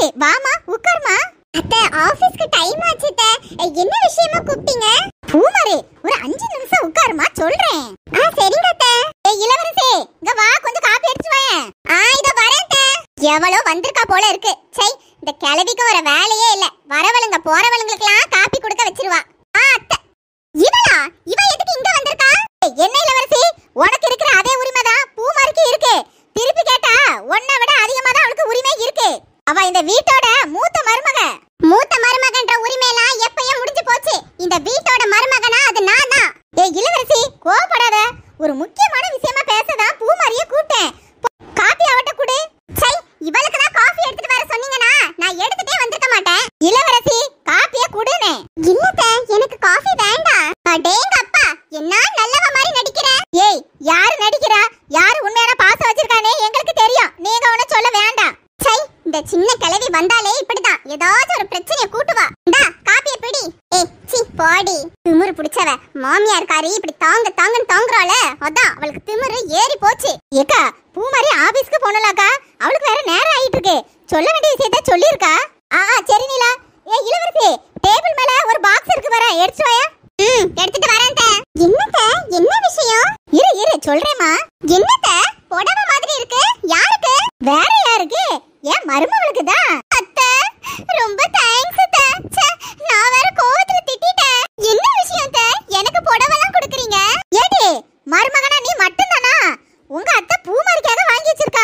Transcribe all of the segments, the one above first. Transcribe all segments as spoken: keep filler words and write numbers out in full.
ஏய் வாமா உட்கார்மா. அத்தை ஆபீஸ்க்கு டைம் ஆச்சு அத்தை. என்ன விஷயமா கூப்பிட்டீங்க? பூமாரி ஒரு அஞ்சு நிமிஷம் உட்காருமா சொல்றேன். ஆ சரிங்க அத்தை. ஏய் இளவரசி இங்க வா கொஞ்சம் காபி எடுத்து வாயேன். ஆ இத வரேன் அத்தை. எவ்வளோ வந்திருக்கா போல இருக்கு. சை இந்த கிளவிக்கு வர வேலையே இல்ல. வரவளுங்க போறவளுங்களுக்குலாம் காபி கொடுக்க வச்சிருவா. ஆ அத்தை இவளா இவ எதுக்கு இங்க வந்திருக்கா? என்ன இளவரசி உனக்கு இருக்கிற அதே உரிமை தான் பூமாரிக்கு இருக்கு. திருப்பி கேட்டா உன்னை விட அதிகமா தான் அவளுக்கு உரிமை இருக்கு. அவ இந்த வீட்டோட மூத்த மருமக. மூத்த மருமகன்ற உரிமை எல்லாம் எப்பயும் முடிஞ்சு போச்சு. இந்த வீட்டோட மருமகனா அது நான் தான். ஏய் இளவரசி கோவப்படாத. ஒரு முக்கியமான விஷயமா பேசதான் பூமாரியை கூப்பிட்டேன். காபி அவட்ட குடு. சை இவளுக்கு தான் காபி எடுத்துட்டு வர சொன்னீங்கனா நான் எடுத்துட்டே வந்திருக்க மாட்டேன். இளவரசி காபியை குடுனே. இல்லத்த எனக்கு காபி வேண்டாம். அடேங்க அப்பா என்ன நல்லவ மாதிரி நடிக்கிற. ஏய் யாரு நடிக்கிறா? யாரு உண்மையான பாசம் வச்சிருக்கானே எங்களுக்கு தெரியும். நீங்க ஒண்ணு சொல்ல வேண்டாம். சை இந்த சின்ன கிழவி வந்தாலே இப்படிதான் ஏதாவது ஒரு பிரச்சனையை கூட்டுவா. இந்தா காப்பியை பிடி. ஏய் சி போடி திமிரு பிடிச்சவ. மாமியார் காரி இப்படி தாங்க தாங்கன்னு தாங்குறாள அதான் அவளுக்கு திமிரு ஏறி போச்சு. ஏக்கா பூமாரி ஆபீஸ்க்கு போனலாக்கா. அவளுக்கு வேற நேரம் ஆயிட்டு இருக்கு. சொல்ல வேண்டிய விஷயத்த சொல்லிருக்கா. ஆ சரி நீலா. ஏய் இளவரசி டேபிள் மேல ஒரு பாக்ஸ் இருக்கு வர எடுத்து வாயா. ம் எடுத்துட்டு வரேன் தே. என்னத்த என்ன விஷயம்? இரு இரு சொல்றேமா. என்னத்த புடவை மாதிரி இருக்கு? யாருக்கு? வேற யாருக்கு? ஏன் மருமவளுக்கு தான். அத்தை ரொம்ப தேங்க்ஸ் அத்தை. ச்சே நான் வேற கோவத்துல திட்டிட்டேன். என்ன விஷயம் அத்தை? எனக்கு புடவைலாம் கொடுக்குறீங்க. ஏடி மருமகனா நீ மட்டும் தானா? உங்க அத்தை பூமாரிக்காக வாங்கி வச்சிருக்கா.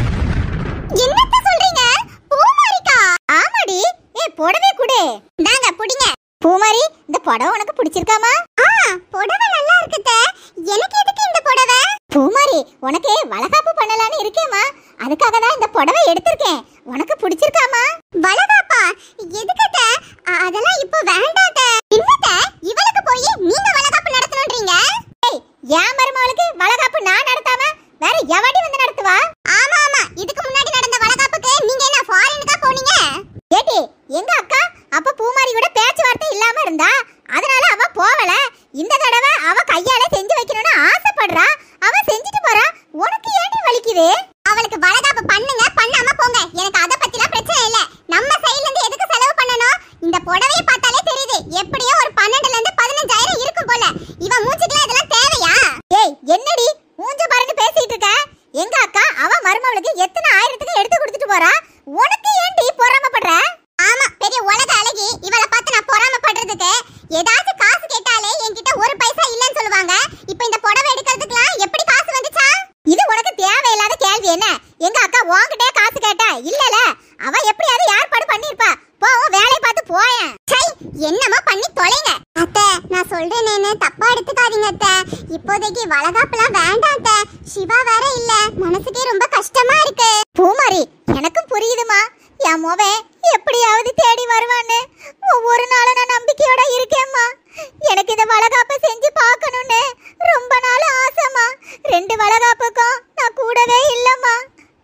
என்னத்த சொல்றீங்க? பூமாரிக்கா? ஆமாடி. ஏய் புடவை குடு. இந்தாங்க புடிங்க. பூமாரி இந்த புடவை உனக்கு பிடிச்சிருக்காமா? ஆ புடவை நல்லா இருக்குதே. எனக்கு எதுக்கு இந்த புடவை? பூமாரி உனக்கு வளகாப்பு பண்ணலாம்னு இருக்கேமா. அதுக்காக தான் இந்த புடவை எடுத்துர்க்கேன். உனக்கு பிடிச்சிருக்காமா? வளகாப்பா எதுக்குத? அதெல்லாம் இப்போ வேண்டாத. என்னத இவளுக்கு போய் நீங்க வளகாப்பு நடத்தணும்ன்றீங்க? ஏய் ஏன் மருமகளுக்கு வளகாப்பு நான் நடத்தாம வேற எவடி வந்து நடத்துவா? ஆமா ஆமா இதுக்கு முன்னாடி நடந்த வளகாப்புக்கு நீங்க என்ன ஃபாரினுக்கா போனீங்க? ஏடி எங்க அக்கா அப்ப பூமாரி கூட பேச்சுவார்த்தை இல்லாம இருந்தா அதனால அவ போவல. இந்த தடவை அவ கையால செஞ்சு வைக்கணும்னு ஆசைப்படுறா. அவ செஞ்சுட்டு போறா. உனக்கு ஏடி வலிக்குது? அவளுக்கு வளகாப்பு பண்ணுங்க பண்ணாம போங்க. எனக்கு அத பத்திலாம் பிரச்சனை இல்ல. நம்ம சைடுல இருந்து எதுக்கு செலவு பண்ணனும்? இந்த புடவையை பார்த்தாலே தெரியுது. எப்படியோ ஒரு பன்னிரண்டுல இருந்து பதினைந்தாயிரம் இருக்கும் போல. இவ மூஞ்சிக்குலாம் இதெல்லாம் தேவையா? ஏய் என்னடி மூஞ்ச பாருன்னு பேசிட்டு இருக்க? எங்க அக்கா அவ மருமகளுக்கு எத்தனை ஆயிரத்துக்கு எடுத்து கொடுத்துட்டு போறா. உனக்கு ஏன்டி பொறாமப்படுற? ஆமா பெரிய உலக அழகி. இவளை பார்த்து நான் பொறாமப்படுறதுக்கு ஏதாச்சும் காசு கேட்டாலே என்கிட்ட ஒரு பைசா இல்லன்னு சொல்லுவாங்க. இப்போ இந்த புடவை எடுக்கிறதுக்குலாம் எப்படி காசு வந்துச்சா? இது உனக்கு தேவையில்லாத கேள்வி என்ன? எங்க அக்கா உன்கிட்டே காசு கேட்டா இல்லல. அவ எப்படியாவது ஏற்பாடு பண்ணிருப்பா. போ வேலைய பார்த்து போயேன். சை என்னமா பண்ணி தொலைங்க. அத்தை நான் சொல்றேனேன்னு தப்பா எடுத்துக்காதீங்க அத்தை. இப்போதைக்கு வளகாப்புலாம் வேண்டாம் அத்தை. சிவா வேற இல்ல. மனசுக்கே ரொம்ப கஷ்டமா இருக்கு. பூமாரி எனக்கும் புரியுதுமா. என் மோவே எப்படியாவது தேடி வருவான்னு ஒவ்வொரு நாளும் நான் நம்பிக்கையோட இருக்கேம்மா. எனக்கு இந்த வளகாப்பை செஞ்சு பார்க்கணும்னு ரொம்ப நாள் ஆசைமா. ரெண்டு வளகாப்புக்கும் நான் கூடவே இல்லம்மா.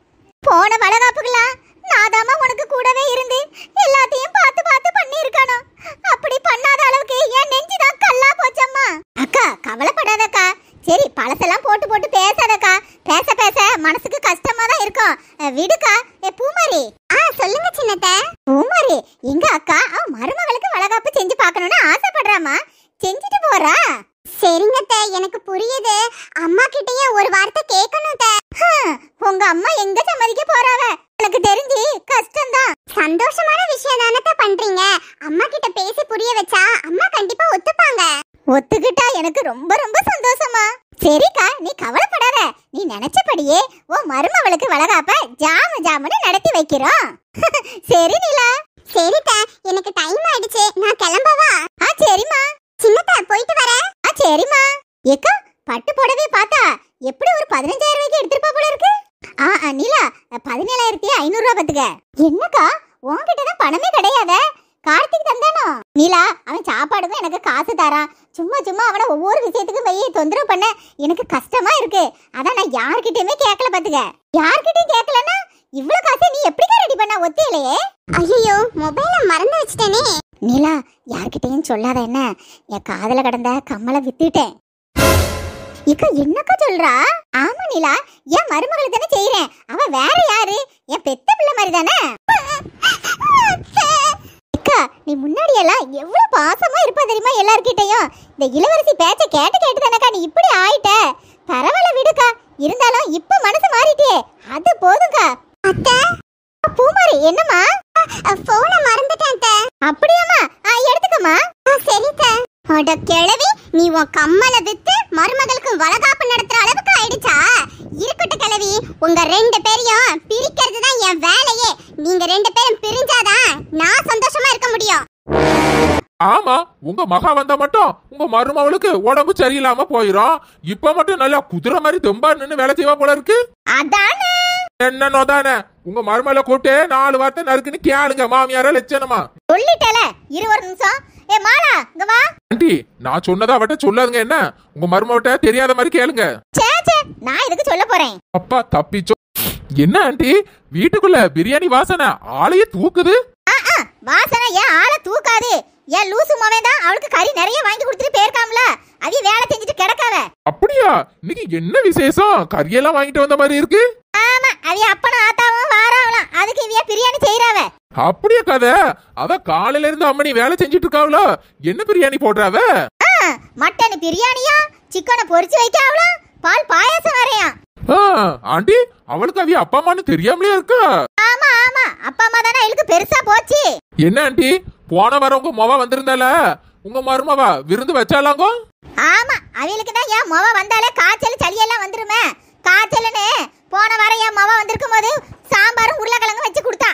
போன வளகாப்புக்கலாம் நாதாமா உனக்கு கூடவே இருந்து எல்லாத்தையும் பார்த்து பார்த்து பண்ணியிருக்கணும். அப்படி பண்ணாத அளவுக்கு என் நெஞ்சுதான் கல்லா போச்சம்மா. அக்கா கவலைப்படாதக்கா. சரி பழசெல்லாம் போட்டு போட்டு பேசாதக்கா. பேச பேச மனசுக்கு கஷ்டமா தான் இருக்கும். விடுக்கா. ஏ பூமாரி. ஆ சொல்லுங்க சின்னத்தை. பூமாரி எங்க அக்கா அவ மருமகளுக்கு வளகாப்பு செஞ்சு பார்க்கணும்னு ஆசைப்படுறாமா. செஞ்சுட்டு போறா. சரிங்கத்த எனக்கு புரியுது. அம்மா கிட்டயே ஒரு வார்த்தை கேட்கணும். உங்க அம்மா எங்க சம்மதிக்க போறாவ? எனக்கு தெரிஞ்சு கஷ்டம்தான். சந்தோஷமான விஷயம் தானே பண்றீங்க. அம்மா கிட்ட பேசி புரிய வச்சா அம்மா கண்டிப்பா ஒத்துப்பாங்க. ஒத்துக்கிட்டா எனக்கு ரொம்ப ரொம்ப சந்தோஷமா. சரிக்கா நீ கவலைப்படாத. நீ நினைச்சபடியே உன் மருமவளுக்கு வளகாப்ப ஜாம ஜாமுன்னு நடத்தி வைக்கிறோம். சரி நீலா. சரிதா எனக்கு டைம் ஆயிடுச்சு. நான் கிளம்பவா? ஆ சரிம்மா. சின்னதா போயிட்டு வரேன். ஆ சரிம்மா. ஏக்கா பட்டு புடவை பார்த்தா எப்படி ஒரு பதினஞ்சாயிரம் ரூபாய்க்கு எடுத்துப்பா போல இருக்கு. ஆ நீலா பதினேழாயிரத்தி ஐநூறு ரூபாய் பத்துக்க. என்னக்கா உன்கிட்ட தான் பணமே கிடையாத? கார்த்திக் தந்தானோ? நீலா அவன் சாப்பாடுக்கும் எனக்கு காசு தரான். சும்மா சும்மா அவனை ஒவ்வொரு விஷயத்துக்கும் போய் தொந்தரவு பண்ண எனக்கு கஷ்டமா இருக்கு. அதான் நான் யார்கிட்டயுமே கேட்கல பாத்துக்க. யார்கிட்டயும் கேட்கலன்னா இவ்வளவு காசை நீ எப்படிக்கா ரெடி பண்ண? ஒத்தையிலையே. ஐயோ மொபைல மறந்து வச்சிட்டேனே. நீலா யார்கிட்டயும் சொல்லாத என்ன. என் காதல கடந்த கம்மலை வித்துட்டேன். இக்க என்னக்கா சொல்றா? ஆமா நிலா, என் மருமகளுக்கு தானே செய்றேன். அவ வேற யாரு? என் பெத்த பிள்ளை மாதிரி தானே. அக்கா நீ முன்னாடி எல்லாம் எவ்வளவு பாசமா இருப்பா தெரியுமா எல்லார்கிட்டயும். இந்த இளவரசி பேச்ச கேட்டு கேட்டு தானக்கா நீ இப்படி ஆயிட்ட. பரவாயில்ல விடுக்கா, இருந்தாலும் இப்ப மனசு மாறிட்டே, அது போதும்க்கா. அத்தை பூமாரி என்னம்மா? போன மறந்துட்டேன் அத்தை. அப்படியாம்மா? எடுத்துக்கம்மா. சரிக்கா. அட கிழவி, நீ உன் கம்மலை வித்து மருமகளுக்கு வளகாப்பு நடத்துற அளவுக்கு ஆயிடுச்சா? இருக்கட்டும் கிழவி, உங்க ரெண்டு பேரையும் பிரிக்கிறது தான் என் வேலையே. நீங்க ரெண்டு பேரும் பிரிஞ்சாதான் நான் சந்தோஷமா இருக்க முடியும். ஆமா, உங்க மகா வந்தா மட்டும் உங்க மருமகளுக்கு உடம்பு சரியில்லாம போயிரும். இப்ப மட்டும் நல்லா குதிரை மாதிரி தெம்பா நின்னு வேலை செய்வா போல இருக்கு. அதானே என்னன்னோ தானே உங்க மருமகளை கூப்பிட்டு நாலு வார்த்தை நறுக்குன்னு கேளுங்க. மாமியார லட்சணமா சொல்லிட்டல. இரு ஒரு நிமிஷம். ஏ மாலா இங்க வா. ஆண்டி, நான் சொன்னதா அவட்ட சொல்லாதுங்க. என்ன உங்க மருமகிட்ட தெரியாத மாதிரி கேளுங்க. சே சே, நான் இதுக்கு சொல்ல போறேன். அப்பா தப்பிச்சோ. என்ன ஆண்டி, வீட்டுக்குள்ள பிரியாணி வாசனை ஆளையே தூக்குது. வாசனை ஏன் ஆளை தூக்காது? ஏன் லூசு மவன் தான் அவளுக்கு கறி நிறைய வாங்கி கொடுத்துட்டு போயிருக்காம்ல, அதையும் வேலை செஞ்சுட்டு கிடக்காவ. அப்படியா? இன்னைக்கு என்ன விசேஷம்? கறியெல்லாம் வாங்கிட்டு வந்த மாதிரி இருக்கு. ஆமா, அவிய அப்பனும் ஆத்தாவும் வாராவலாம், அதுக்கு இவிய பிரியாணி செய்யறாவ. அப்படியே கதை. அத காலையில இருந்து அம்மனி வேலை செஞ்சுட்டு இருக்காவளோ. என்ன பிரியாணி போடுறாவ? மட்டன் பிரியாணியா, சிக்கனை பொரிச்சு வைக்காவலாம், பால் பாயாசம் வரையா. ஆண்டி, அவளுக்கு அவிய அப்பா அம்மான்னு தெரியாமலே இருக்கா? ஆமா ஆமா, அப்பா அம்மா தானே அவளுக்கு பெருசா போச்சு. என்ன ஆண்டி, போன வாரம் உங்க மொவ வந்திருந்தால, உங்க மருமவா விருந்து வச்சாலாங்கோ? ஆமா, அவளுக்கு தான் என் மொவ வந்தாலே காய்ச்சல் சளி எல்லாம் வந்துருமே. காய்ச்சல்னு போன வாரம் என் மொவ வந்திருக்கும் போது சாம்பாரும் உருளைக்கிழங்கு வச்சு கொடுத்தா.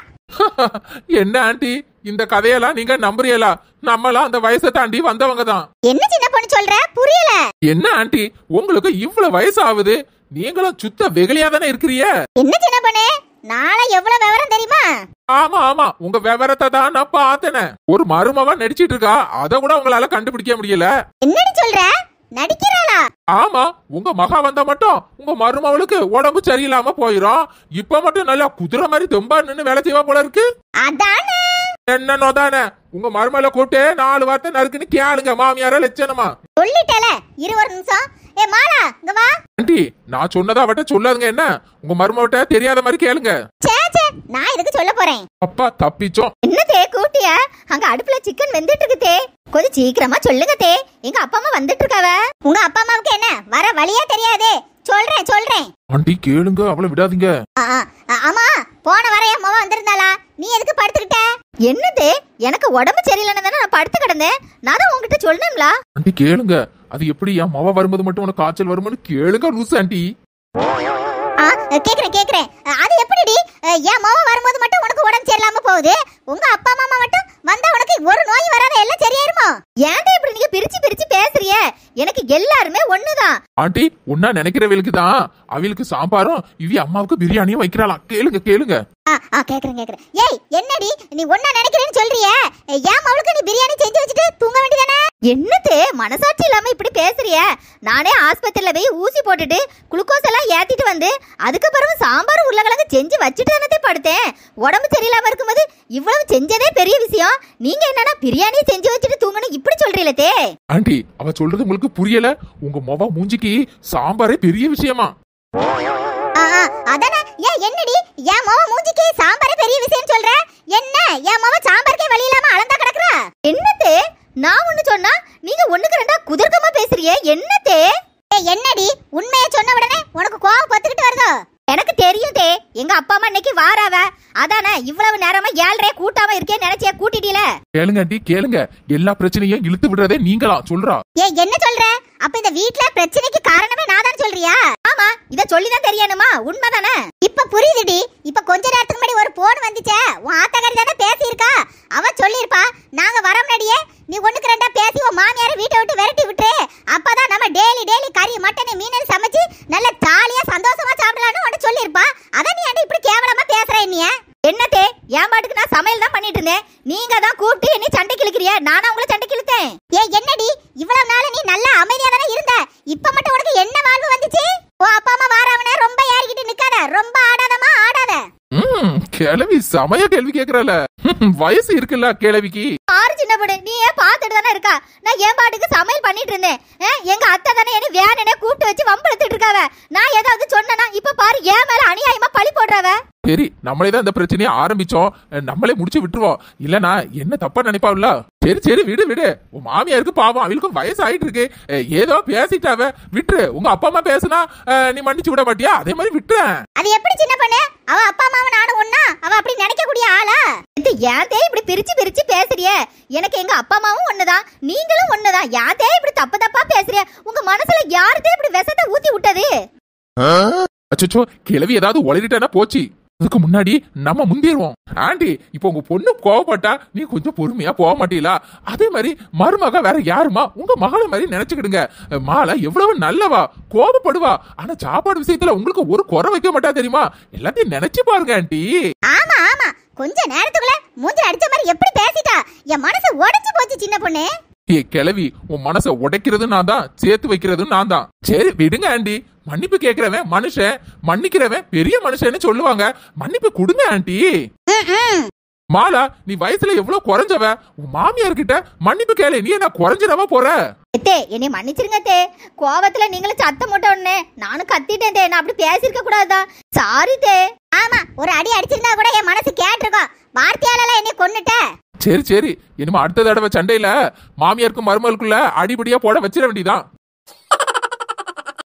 என்ன ஆண்டி, இந்த கதையெல்லாம் நீங்க நம்புறீங்களா? நம்மளாம் அந்த வயசை தாண்டி வந்தவங்க தான். என்ன சின்ன பொண்ணு சொல்ற? புரியல. என்ன ஆண்டி, உங்களுக்கு இவ்வளவு வயசு ஆகுது, நீங்களும் சுத்த வெகுளியா தானே இருக்கிறீங்க. என்ன சின்ன பொண்ணு, நாளை எவ்வளவு விவரம் தெரியுமா? ஆமா ஆமா, உங்க விவரத்தை தான் நான் பார்த்தேன். ஒரு மருமவா நடிச்சிட்டு இருக்கா, அத கூட உங்களால கண்டுபிடிக்க முடியல. என்னடி சொல்ற? நடிக்கிறாளா? ஆமா, உங்க மகா வந்தா மட்டும் உங்க மருமவளுக்கு உடம்பு சரியில்லாம போயிரும். இப்ப மட்டும் நல்லா குதிரை மாதிரி தெம்பா நின்னு வேலை செய்வா போல இருக்கு. அதானே என்னன்னோ தானே உங்க மருமகளை கூப்பிட்டு நாலு வார்த்தை நறுக்குன்னு கேளுங்க. மாமியார லட்சணமா சொல்லிட்டல. இரு ஒரு நிமிஷம். ஏ மாலா இங்க வா. ஆண்டி, நான் சொன்னதா அவட்ட சொல்லாதுங்க. என்ன உங்க மருமகிட்ட தெரியாத மாதிரி கேளுங்க. சே சே, நான் இதுக்கு சொல்ல போறேன். அப்பா தப்பிச்சோம். என்னதே கூட்டியா? அங்க அடுப்புல சிக்கன் வெந்துட்டு இருக்குதே, கொஞ்சம் சீக்கிரமா சொல்லுங்க தே. எங்க அப்பா அம்மா வந்துட்டு இருக்காவ. உங்க அப்பா அம்மாவுக்கு என்ன வர வழியா தெரியாதே? சொல்றேன் சொல்றேன். ஆண்டி கேளுங்க, அவளை விடாதீங்க. ஆமா, போன வர என் மொவ வந்திருந்தாளா? நீ எதுக்கு படுத்துக்கிட்ட? என்னது, எனக்கு உடம்பு சரியில்லைன்னு தானே நான் படுத்து கிடந்தேன். நான் உங்ககிட்ட சொல்லணும்ல. ஆண்டி கேளுங்க, அது எப்படி என் மவ வரும்போது மட்டும் உனக்கு காய்ச்சல் வருமானு கேளுங்க லூசு ஆண்டி. கேக்குறேன் கேக்குறேன். அது எப்படிடி என் மொவ வரும்போது மட்டும் உனக்கு உடம்பு சரியில்லாம போகுது? உங்க அப்பா அம்மா மட்டும் வந்தா உனக்கு ஒரு நோய் வராத எல்லாம் சரியாயிருமா? ஏன்டா இப்படி நீங்க பிரிச்சு பிரிச்சு பேசுறிய? எனக்கு எல்லாருமே ஒண்ணுதான். ஆண்டி, ஒன்னா நினைக்கிறவங்களுக்கு தான் அவளுக்கு சாம்பாரும் இவி அம்மாவுக்கு பிரியாணியும் வைக்கிறாளாம். கேளுங்க கேளுங்க. கேக்குறேன் கேக்குறேன். ஏய் என்னடி நீ ஒன்னா நினைக்கிறேன்னு சொல்றிய? ஏன் அவளுக்கு நீ பிரியாணி செஞ்சு வச்சுட்டு தூங்க வேண்டியதானே? என்னது மனசாட்சி இல்லாம இப்படி பேசுறிய? நானே ஆஸ்பத்திரியில போய் ஊசி போட்டுட்டு குளுக்கோஸ் எல்லாம் ஏத்திட்டு வந்து அதுக்கப்புறம் சாம்பார் உருளைக்கிழங்கு செஞ்சு வச்சுட்டு தானே படுத்தேன். உடம்பு சரியில்லாம இருக்கும்போது இவ்வளவு செஞ்சதே பெரிய விஷயம். நீங்க என்னன்னா பிரியாணி செஞ்சு வச்சுட்டு தூங்கணும் இப்படி சொல்றீங்களே? ஆண்டி, அவ சொல்றது உங்களுக்கு புரியல. உங்க மொவ மூஞ்சிக்கு சாம்பாரே பெரிய விஷயமா? அதானே. ஏன் என்னடி என் மொவ மூஞ்சிக்கு சாம்பாரே பெரிய விஷயம் சொல்ற? என்ன என் மொவ சாம்பாருக்கே வழி இல்லாம அளந்தா கிடக்குறா? என்னது நான் ஒண்ணு சொன்னா நீங்க ஒண்ணுக்கு ரெண்டா குதர்க்கமா பேசுறியே? என்னதே? என்னடி உண்மையை சொன்ன உடனே உனக்கு கோவம் பத்துக்கிட்டு வருதோ? எனக்கு தெரியும் தே, எங்க அப்பா அம்மா இன்னைக்கு வாராவ. அதானே இவ்வளவு நேரமா ஏழ்றே கூட்டாம இருக்கே நினைச்சியா கூட்டிட்டீல? கேளுங்க ஆண்டி கேளுங்க, எல்லா பிரச்சனையும் இழுத்து விடுறதே நீங்களா சொல்றா? ஏ என்ன சொல்ற? அப்ப இந்த வீட்ல பிரச்சனைக்கு காரணமே நான் தான் சொல்றியா? ஆமா, இத சொல்லிதான் தெரியணுமா? உண்மைதானே? இப்ப புரியுதுடி. இப்ப கொஞ்ச நேரத்துக்கு முன்னாடி ஒரு போன் வந்துச்சே, உன் ஆத்தாக்காரி தானே பேசி இருக்கா. அவ சொல்லிருப்பா, நாங்க வர முன்னாடியே நீ ஒண்ணுக்கு ரெண்டா பேசி உன் மாமியார வீட்டை விட்டு விரட்டி விட்டு, அப்பதான் நம்ம டெய்லி டெய்லி கறி மட்டன் மீன் சமைச்சு நல்ல ஜாலியா சந்தோஷமா சாப்பிடலாம்னு உன்கிட்ட சொல்லிருப்பா. அத நீ ஏன்டா இப்படி கேவலமா பேசுற? நீ என்னதே என் பாட்டுக்கு நான் சமையல் தான் பண்ணிட்டு இருந்தேன். நீங்க தான் கூப்பிட்டு என்ன சண்டை கிழக்கிறிய? நானா உங்களை சண்டை கிழத்தேன்? ஏ என்னடி இவ்வளவு நாள் நீ நல்லா அமைதியா தானே இருந்த, இப்ப மட்டும் உனக்கு என்ன வாழ்வு வந்துச்சு? ஓ அப்பா அம்மா வாராவனே ரொம்ப ஏறிக்கிட்டு நிக்காத, ரொம்ப ஆடாதமா ஆடாத. ம், கிழவி சமய கேள்வி கேக்குறல. வயசு இருக்குல்ல கிழவிக்கு. ஆறு சின்ன பொண்ணு நீ ஏன் பாத்துட்டு தானே இருக்கா? நான் என் பாட்டுக்கு சமையல் பண்ணிட்டு இருந்தேன். எங்க அத்தை தானே என்ன வேணுனே கூப்பிட்டு வச்சு வம்பளத்துட்டு இருக்காவ. நான் ஏதாவது சொன்னனா இப்ப பாரு என் மேல அநியாயமா பழி போடுறாவ. சரி, நம்மளே தான் இந்த பிரச்சனையை ஆரம்பிச்சோம், நம்மளே முடிச்சு விட்டுருவோம். இல்லனா என்ன தப்பா நினைப்பாவில்ல? சரி சரி விடு விடு. உன் மாமியாருக்கு பாவம், அவளுக்கும் வயசு ஆயிட்டு இருக்கு. ஏதோ பேசிட்டாவ, விட்டுரு. உங்க அப்பா அம்மா பேசுனா நீ மன்னிச்சு விட மாட்டியா? அதே மாதிரி விட்டுறேன். அது எப்படி சின்ன பொண்ணு? அவ அப்பா அம்மாவை நானும் ஒண்ணா? அவ அப்படி நினைக்கக்கூடிய ஆளா? யாத்தே இப்படி பிரிச்சு பிரிச்சு பேசுறிய? எனக்கு எங்க அப்பா அம்மாவும் ஒண்ணுதான், நீங்களும் ஒண்ணுதான். யாத்தே இப்படி தப்பு தப்பா பேசுறிய? உங்க மனசுல யாருதே இப்படி விஷத்தை ஊத்தி விட்டது? அச்சோ, கிளவி ஏதாவது உளறிட்டானா போச்சு. அதுக்கு முன்னாடி நம்ம முந்திடுவோம். ஆண்டி, இப்போ உங்க பொண்ணு கோவப்பட்டா நீ கொஞ்சம் பொறுமையா போக மாட்டீங்களா? அதே மாதிரி மருமக வேற யாருமா? உங்க மகளை மாதிரி நினைச்சுக்கிடுங்க. மாலை எவ்வளவு நல்லவா, கோபப்படுவா, ஆனா சாப்பாடு விஷயத்துல உங்களுக்கு ஒரு குறை வைக்க மாட்டா தெரியுமா? எல்லாத்தையும் நினைச்சு பாருங்க ஆண்டி. ஆமா ஆமா, கொஞ்ச நேரத்துக்குள்ள மூஞ்சி அடிச்ச மாதிரி எப்படி பேசிட்டா? என் மனசு உடைஞ்சு போச்சு சின்ன பொண்ணு. ஏ கிளவி, உன் மனசை உடைக்கிறது நான் தான், சேர்த்து வைக்கிறது நான் தான். சரி விடுங்க ஆண்டி. மன்னிப்பு கேட்கிறவன் மனுஷன், மன்னிக்கிறவன் பெரிய மனுஷன்னு சொல்லுவாங்க. மன்னிப்பு கொடுங்க ஆண்டி. மாலா, நீ வயசுல எவ்வளவு குறைஞ்சவ, உன் மாமியார் கிட்ட மன்னிப்பு கேளு. நீ என்ன குறைஞ்சிடவா போற? தே என்னை மன்னிச்சிருங்க தே. கோவத்துல நீங்களும் சத்தம் போட்ட உடனே நானும் கத்திட்டேன் தே. நான் அப்படி பேசிருக்க கூடாதான். சாரி தே. ஆமா, ஒரு அடி அடிச்சிருந்தா கூட என் மனசு கேட்டிருக்கோம். வார்த்தையால என்னை கொன்னுட்ட. சரி சரி, இனிமே அடுத்த தடவை சண்டையில மாமியாருக்கும் மருமகளுக்குள்ள அடிபடியா போட வச்சிட வேண்டியதான்.